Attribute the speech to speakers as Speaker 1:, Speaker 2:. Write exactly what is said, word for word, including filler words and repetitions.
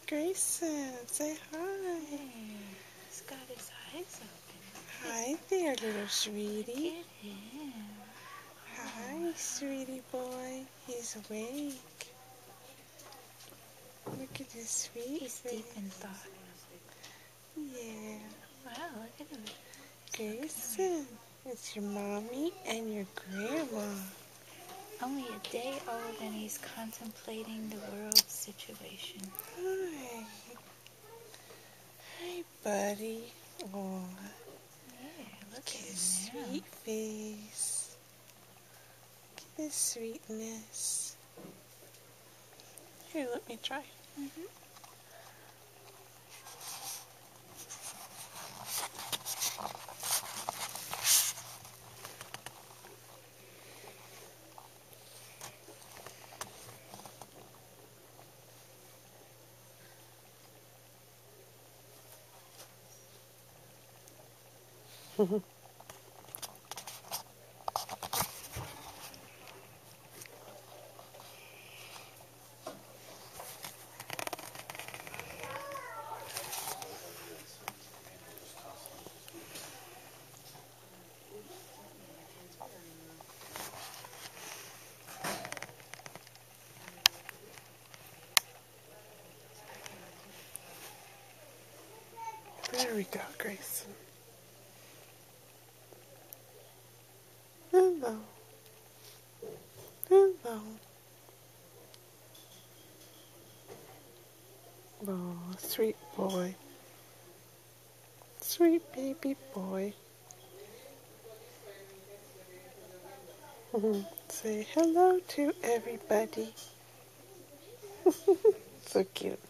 Speaker 1: Grayson, say hi.
Speaker 2: Hey, he's got his eyes open.
Speaker 1: Hi there, little sweetie.
Speaker 2: Look at him.
Speaker 1: Hi, sweetie boy. He's awake. Look at his sweet
Speaker 2: He's
Speaker 1: face.
Speaker 2: deep in thought.
Speaker 1: Yeah.
Speaker 2: Wow, look at him.
Speaker 1: Grayson, it's your mommy and your grandma.
Speaker 2: Only a day old and he's contemplating the world situation.
Speaker 1: Hi. Hi, buddy. Oh,
Speaker 2: Yeah, look
Speaker 1: look
Speaker 2: at
Speaker 1: at
Speaker 2: him
Speaker 1: his
Speaker 2: now.
Speaker 1: sweet face. Look at his sweetness. Here, let me try.
Speaker 2: Mm-hmm.
Speaker 1: There we go, Grayson. Hello. Hello. Oh, sweet boy. Sweet baby boy. Say hello to everybody. So cute.